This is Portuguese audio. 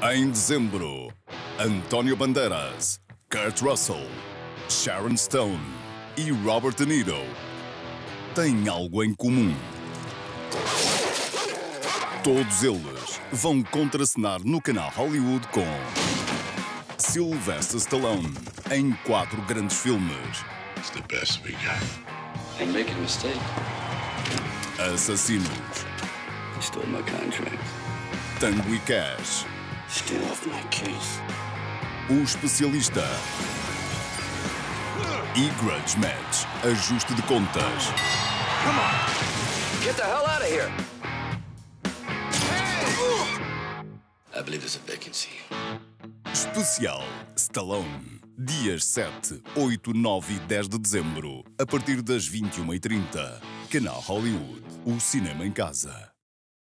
Em dezembro, António Banderas, Kurt Russell, Sharon Stone e Robert De Niro têm algo em comum. Todos eles vão contracenar no canal Hollywood com Sylvester Stallone em 4 grandes filmes. It's the best we got. I'm making a mistake. Assassinos, You stole my contract. Tango e Cash, Stay off my case. O Especialista e Grudge Match, ajuste de contas. Get the hell out of here! I believe there's a vacancy. Especial Stallone. Dias 7, 8, 9 e 10 de dezembro, a partir das 21h30. Canal Hollywood. O cinema em casa.